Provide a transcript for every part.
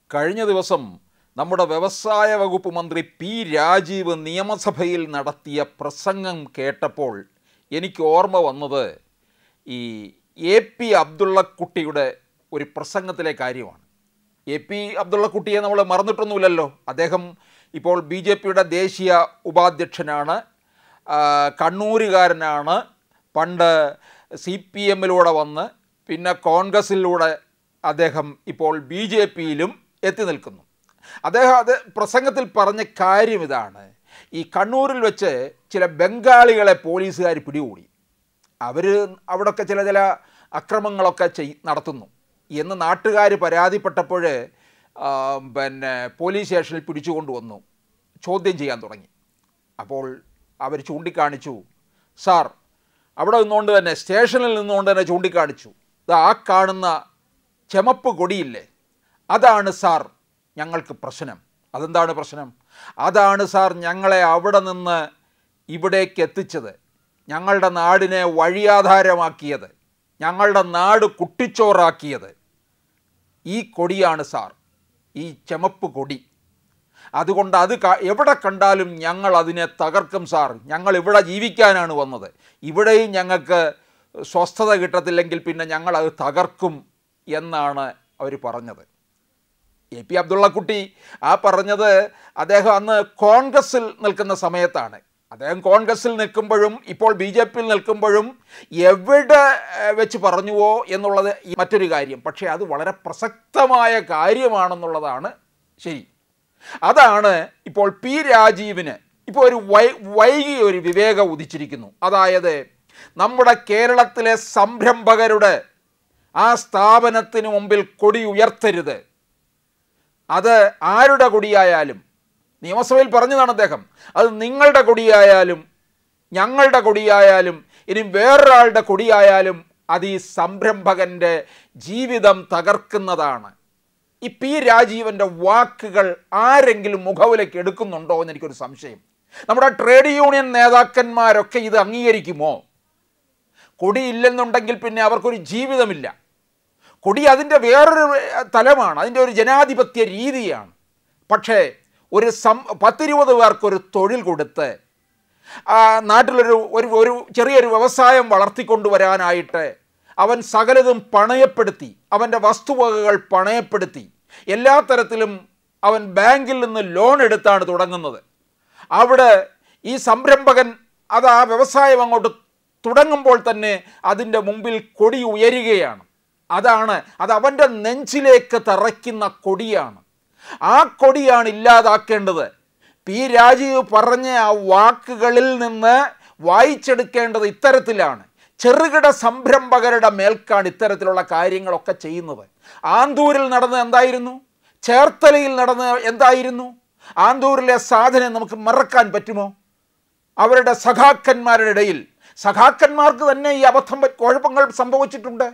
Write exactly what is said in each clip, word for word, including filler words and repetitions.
കഴിഞ്ഞ ദിവസം നമ്മുടെ വ്യവസായ വകുപ്പ് മന്ത്രി പി രാജീവ് നിയമസഭയിൽ നടത്തിയ പ്രസംഗം കേട്ടപ്പോൾ എനിക്ക് ഓർമ്മ വന്നത് ഈ എ പി അബ്ദുള്ളക്കുട്ടിയുടെ ഒരു പ്രസംഗത്തിലെ കാര്യമാണ്. എ പി അബ്ദുള്ളക്കുട്ടിയെ നമ്മൾ മറന്നിട്ടൊന്നുമില്ലല്ലോ. അദ്ദേഹം ഇപ്പോൾ ബി ജെ പിയുടെ ദേശീയ ഉപാധ്യക്ഷനാണ്, കണ്ണൂരുകാരനാണ്. പണ്ട് സി പി എമ്മിലൂടെ വന്ന് പിന്നെ കോൺഗ്രസിലൂടെ അദ്ദേഹം ഇപ്പോൾ ബി ജെ പിയിലും എത്തി നിൽക്കുന്നു. അദ്ദേഹം അത് പ്രസംഗത്തിൽ പറഞ്ഞ കാര്യം ഇതാണ്: ഈ കണ്ണൂരിൽ വെച്ച് ചില ബംഗാളികളെ പോലീസുകാർ പിടികൂടി, അവർ അവിടെയൊക്കെ ചില ചില അക്രമങ്ങളൊക്കെ ചെയ് നടത്തുന്നു എന്ന് നാട്ടുകാർ പരാതിപ്പെട്ടപ്പോൾ പിന്നെ പോലീസ് സ്റ്റേഷനിൽ പിടിച്ചു കൊണ്ടുവന്നു, ചോദ്യം ചെയ്യാൻ തുടങ്ങി. അപ്പോൾ അവർ ചൂണ്ടിക്കാണിച്ചു, സാർ അവിടെ നിന്നുകൊണ്ട് തന്നെ സ്റ്റേഷനിൽ നിന്നുകൊണ്ട് തന്നെ ചൂണ്ടിക്കാണിച്ചു, ഇത് ആ കാണുന്ന ചുമപ്പ് കൊടിയില്ലേ, അതാണ് സാർ ഞങ്ങൾക്ക് പ്രശ്നം. അതെന്താണ് പ്രശ്നം? അതാണ് സാർ ഞങ്ങളെ അവിടെ നിന്ന് ഇവിടേക്ക് എത്തിച്ചത്, ഞങ്ങളുടെ നാടിനെ വഴിയാധാരമാക്കിയത്, ഞങ്ങളുടെ നാട് കുട്ടിച്ചോറാക്കിയത്. ഈ കൊടിയാണ് സാർ, ഈ ചുമപ്പ് കൊടി. അതുകൊണ്ട് അത് എവിടെ കണ്ടാലും ഞങ്ങൾ അതിനെ തകർക്കും സാർ. ഞങ്ങൾ ഇവിടെ ജീവിക്കാനാണ് വന്നത്, ഇവിടെയും ഞങ്ങൾക്ക് സ്വസ്ഥത കിട്ടത്തില്ലെങ്കിൽ പിന്നെ ഞങ്ങളത് തകർക്കും എന്നാണ് അവർ പറഞ്ഞത്. എ പി അബ്ദുള്ളക്കുട്ടി ആ പറഞ്ഞത് അദ്ദേഹം അന്ന് കോൺഗ്രസ്സിൽ നിൽക്കുന്ന സമയത്താണ്. അദ്ദേഹം കോൺഗ്രസ്സിൽ നിൽക്കുമ്പോഴും ഇപ്പോൾ ബി ജെ പിയിൽ നിൽക്കുമ്പോഴും എവിടെ വെച്ച് പറഞ്ഞുവോ എന്നുള്ളത് മറ്റൊരു കാര്യം. പക്ഷേ അത് വളരെ പ്രസക്തമായ കാര്യമാണെന്നുള്ളതാണ് ശരി. അതാണ് ഇപ്പോൾ പി രാജീവിന് ഇപ്പോൾ ഒരു വൈ വൈകി ഒരു വിവേകം ഉദിച്ചിരിക്കുന്നു. അതായത് നമ്മുടെ കേരളത്തിലെ സംരംഭകരുടെ ആ സ്ഥാപനത്തിന് മുമ്പിൽ കൊടി ഉയർത്തരുത്. അത് ആരുടെ കൊടിയായാലും, നിയമസഭയിൽ പറഞ്ഞതാണ് അദ്ദേഹം, അത് നിങ്ങളുടെ കൊടിയായാലും ഞങ്ങളുടെ കൊടിയായാലും ഇനി വേറൊരാളുടെ കൊടിയായാലും അത് ഈ സംരംഭകൻ്റെ ജീവിതം തകർക്കുന്നതാണ്. ഈ പി രാജീവൻ്റെ വാക്കുകൾ ആരെങ്കിലും മുഖവിലേക്ക് എടുക്കുന്നുണ്ടോ എന്നെനിക്കൊരു സംശയം. നമ്മുടെ ട്രേഡ് യൂണിയൻ നേതാക്കന്മാരൊക്കെ ഇത് അംഗീകരിക്കുമോ? കൊടിയില്ലെന്നുണ്ടെങ്കിൽ പിന്നെ അവർക്കൊരു ജീവിതമില്ല. കൊടി അതിൻ്റെ വേറൊരു തലമാണ്, അതിൻ്റെ ഒരു ജനാധിപത്യ രീതിയാണ്. പക്ഷേ ഒരു സം പത്തിരുപത് പേർക്കൊരു തൊഴിൽ കൊടുത്ത് നാട്ടിലൊരു ഒരു ഒരു ചെറിയൊരു വ്യവസായം വളർത്തിക്കൊണ്ടുവരാനായിട്ട് അവൻ സകലതും പണയപ്പെടുത്തി, അവൻ്റെ വസ്തുവകകൾ പണയപ്പെടുത്തി, എല്ലാ തരത്തിലും അവൻ ബാങ്കിൽ നിന്ന് ലോൺ എടുത്താണ് തുടങ്ങുന്നത്. അവിടെ ഈ സംരംഭകൻ അത് ആ വ്യവസായം അങ്ങോട്ട് തുടങ്ങുമ്പോൾ തന്നെ അതിൻ്റെ മുമ്പിൽ കൊടി ഉയരുകയാണ്. അതാണ് അത് അവൻ്റെ നെഞ്ചിലേക്ക് തറയ്ക്കുന്ന കൊടിയാണ്. ആ കൊടിയാണ് ഇല്ലാതാക്കേണ്ടത്. പി രാജീവ് പറഞ്ഞ ആ വാക്കുകളിൽ നിന്ന് വായിച്ചെടുക്കേണ്ടത് ഇത്തരത്തിലാണ്. ചെറുകിട സംരംഭകരുടെ മേൽക്കാണ് ഇത്തരത്തിലുള്ള കാര്യങ്ങളൊക്കെ ചെയ്യുന്നത്. ആന്തൂരിൽ നടന്നത് എന്തായിരുന്നു? ചേർത്തലയിൽ നടന്നത് എന്തായിരുന്നു? ആന്തൂരിലെ സാധനം നമുക്ക് മറക്കാൻ പറ്റുമോ? അവരുടെ സഖാക്കന്മാരുടെ ഇടയിൽ സഖാക്കന്മാർക്ക് തന്നെ ഈ അബദ്ധം കുഴപ്പങ്ങൾ സംഭവിച്ചിട്ടുണ്ട്.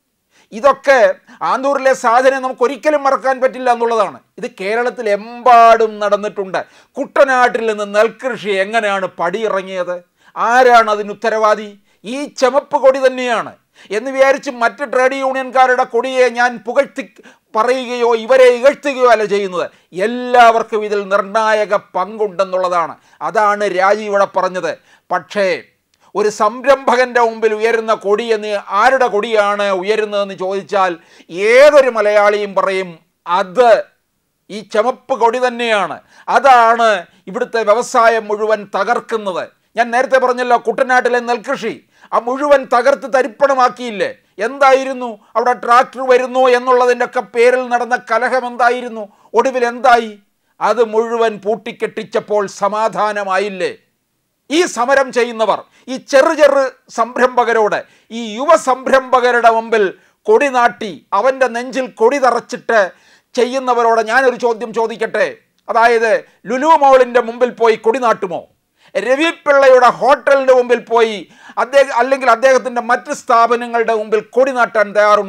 ഇതൊക്കെ ആന്തൂരിലെ സാധനം നമുക്ക് ഒരിക്കലും മറക്കാൻ പറ്റില്ല എന്നുള്ളതാണ്. ഇത് കേരളത്തിൽ എമ്പാടും നടന്നിട്ടുണ്ട്. കുട്ടനാട്ടിൽ നിന്ന് നെൽകൃഷി എങ്ങനെയാണ് പടിയിറങ്ങിയത്? ആരാണ് അതിന് ഉത്തരവാദി? ഈ ചുമപ്പ് കൊടി തന്നെയാണ് എന്ന് വിചാരിച്ച് മറ്റ് ട്രേഡ് യൂണിയൻകാരുടെ കൊടിയെ ഞാൻ പുകഴ്ത്തി പറയുകയോ ഇവരെ ഇകഴ്ത്തുകയോ അല്ല ചെയ്യുന്നത്. എല്ലാവർക്കും ഇതിൽ നിർണായക പങ്കുണ്ടെന്നുള്ളതാണ്. അതാണ് രാജീവ് ഇവിടെ പറഞ്ഞത്. പക്ഷേ ഒരു സംരംഭകൻ്റെ മുമ്പിൽ ഉയരുന്ന കൊടി എന്ന് ആരുടെ കൊടിയാണ് ഉയരുന്നതെന്ന് ചോദിച്ചാൽ ഏതൊരു മലയാളിയും പറയും അത് ഈ ചുമപ്പ് കൊടി തന്നെയാണ്. അതാണ് ഇവിടുത്തെ വ്യവസായം മുഴുവൻ തകർക്കുന്നത്. ഞാൻ നേരത്തെ പറഞ്ഞല്ലോ, കുട്ടനാട്ടിലെ നെൽകൃഷി ആ മുഴുവൻ തകർത്ത് തരിപ്പണമാക്കിയില്ലേ? എന്തായിരുന്നു അവിടെ ട്രാക്ടർ വരുന്നു എന്നുള്ളതിൻ്റെ ഒക്കെ പേരിൽ നടന്ന കലഹം എന്തായിരുന്നു? ഒടുവിൽ എന്തായി? അത് മുഴുവൻ പൂട്ടിക്കെട്ടിച്ചപ്പോൾ സമാധാനമായില്ലേ? ഈ സമരം ചെയ്യുന്നവർ, ഈ ചെറു ചെറു സംരംഭകരോട്, ഈ യുവ സംരംഭകരുടെ മുമ്പിൽ കൊടി നാട്ടി അവൻ്റെ നെഞ്ചിൽ കൊടി തറച്ചിട്ട് ചെയ്യുന്നവരോട് ഞാനൊരു ചോദ്യം ചോദിക്കട്ടെ. അതായത് ലുലു മോളിൻ്റെ മുമ്പിൽ പോയി കൊടി നാട്ടുമോ? രവി പിള്ളയുടെ ഹോട്ടലിൻ്റെ മുമ്പിൽ പോയി അദ്ദേഹം അല്ലെങ്കിൽ അദ്ദേഹത്തിൻ്റെ മറ്റ് സ്ഥാപനങ്ങളുടെ മുമ്പിൽ കൊടി നാട്ടാൻ തയ്യാറുണ്ടോ?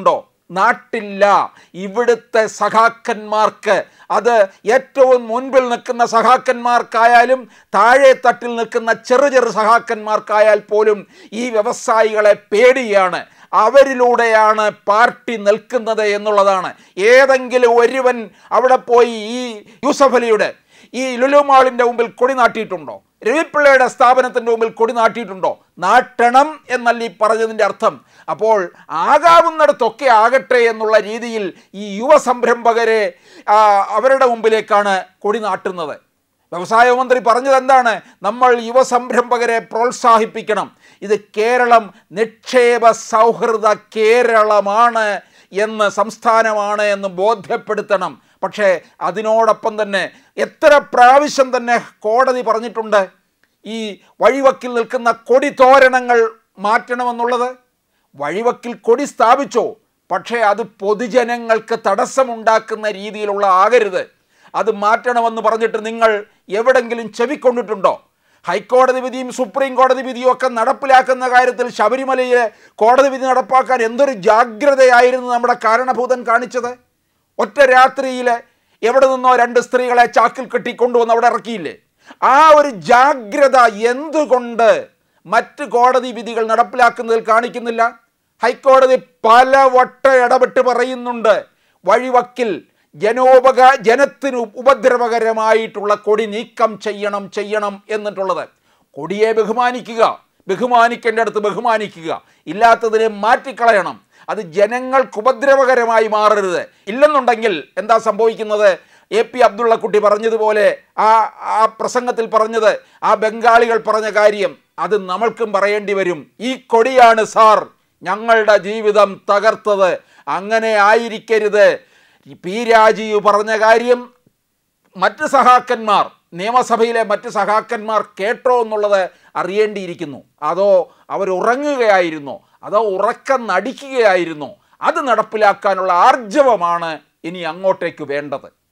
നാട്ടില്ല. ഇവിടുത്തെ സഖാക്കന്മാർക്ക്, അത് ഏറ്റവും മുൻപിൽ നിൽക്കുന്ന സഖാക്കന്മാർക്കായാലും താഴെ തട്ടിൽ നിൽക്കുന്ന ചെറു ചെറു സഖാക്കന്മാർക്കായാൽ പോലും ഈ വ്യവസായികളെ പേടിയാണ്. അവരിലൂടെയാണ് പാർട്ടി നിൽക്കുന്നത് എന്നുള്ളതാണ്. ഏതെങ്കിലും ഒരുവൻ അവിടെ പോയി ഈ യൂസഫ് അലിയുടെ ഈ ലുലു മാളിൻ്റെ മുമ്പിൽ കൊടി നാട്ടിയിട്ടുണ്ടോ? രവിപ്പിള്ളയുടെ സ്ഥാപനത്തിൻ്റെ മുമ്പിൽ കൊടി നാട്ടിയിട്ടുണ്ടോ? നാട്ടണം എന്നല്ല ഈ പറഞ്ഞതിൻ്റെ അർത്ഥം. അപ്പോൾ ആകാവുന്നിടത്തൊക്കെ ആകട്ടെ എന്നുള്ള രീതിയിൽ ഈ യുവ സംരംഭകരെ അവരുടെ മുമ്പിലേക്കാണ് കൊടി നാട്ടുന്നത്. വ്യവസായ മന്ത്രി പറഞ്ഞത് എന്താണ്? നമ്മൾ യുവ സംരംഭകരെ പ്രോത്സാഹിപ്പിക്കണം. ഇത് കേരളം നിക്ഷേപ സൗഹൃദ കേരളമാണ് എന്ന്, സംസ്ഥാനമാണ് എന്ന് ബോധ്യപ്പെടുത്തണം. പക്ഷേ അതിനോടൊപ്പം തന്നെ എത്ര പ്രാവശ്യം തന്നെ കോടതി പറഞ്ഞിട്ടുണ്ട് ഈ വഴിവക്കിൽ നിൽക്കുന്ന കൊടി തോരണങ്ങൾ മാറ്റണമെന്നുള്ളത്. വഴിവക്കിൽ കൊടി സ്ഥാപിച്ചോ, പക്ഷേ അത് പൊതുജനങ്ങൾക്ക് തടസ്സമുണ്ടാക്കുന്ന രീതിയിലുള്ള ആകരുത്. അത് മാറ്റണമെന്ന് പറഞ്ഞിട്ട് നിങ്ങൾ എവിടെങ്കിലും ചെവിക്കൊണ്ടിട്ടുണ്ടോ? ഹൈക്കോടതി വിധിയും സുപ്രീം കോടതി വിധിയും ഒക്കെ നടപ്പിലാക്കുന്ന കാര്യത്തിൽ ശബരിമലയിലെ കോടതി വിധി നടപ്പാക്കാൻ എന്തൊരു ജാഗ്രതയായിരുന്നു നമ്മുടെ കാരണഭൂതൻ കാണിച്ചത്. ഒറ്റ രാത്രിയിൽ എവിടെ നിന്നോ രണ്ട് സ്ത്രീകളെ ചാക്കിൽ കെട്ടിക്കൊണ്ടുവന്ന് അവിടെ ഇറക്കിയില്ലേ? ആ ഒരു ജാഗ്രത എന്തുകൊണ്ട് മറ്റ് കോടതി വിധികൾ നടപ്പിലാക്കുന്നതിൽ കാണിക്കുന്നില്ല? ഹൈക്കോടതി പല വട്ട ഇടപെട്ട് പറയുന്നുണ്ട്, വഴിവക്കിൽ ജനോപക ജനത്തിന് ഉപദ്രവകരമായിട്ടുള്ള കൊടി നീക്കം ചെയ്യണം ചെയ്യണം എന്നിട്ടുള്ളത്. കൊടിയെ ബഹുമാനിക്കുക, ബഹുമാനിക്കേണ്ട അടുത്ത് ബഹുമാനിക്കുക, ഇല്ലാത്തതിനെ മാറ്റിക്കളയണം. അത് ജനങ്ങൾക്ക് ഉപദ്രവകരമായി മാറരുത്. ഇല്ലെന്നുണ്ടെങ്കിൽ എന്താ സംഭവിക്കുന്നത്? എ പി അബ്ദുള്ളക്കുട്ടി പറഞ്ഞതുപോലെ, ആ ആ പ്രസംഗത്തിൽ പറഞ്ഞത്, ആ ബംഗാളികൾ പറഞ്ഞ കാര്യം അത് നമ്മൾക്കും പറയേണ്ടി വരും. ഈ കൊടിയാണ് സാർ ഞങ്ങളുടെ ജീവിതം തകർത്തത്, അങ്ങനെ ആയിരിക്കരുത്. പി രാജീവ് പറഞ്ഞ കാര്യം മറ്റ് സഹാക്കന്മാർ, നിയമസഭയിലെ മറ്റ് സഹാക്കന്മാർ കേട്ടോ എന്നുള്ളത് അറിയേണ്ടിയിരിക്കുന്നു. അതോ അവരുറങ്ങുകയായിരുന്നോ, അതോ ഉറക്കം നടിക്കുകയായിരുന്നോ? അത് നടപ്പിലാക്കാനുള്ള ആർജവമാണ് ഇനി അങ്ങോട്ടേക്ക് വേണ്ടത്.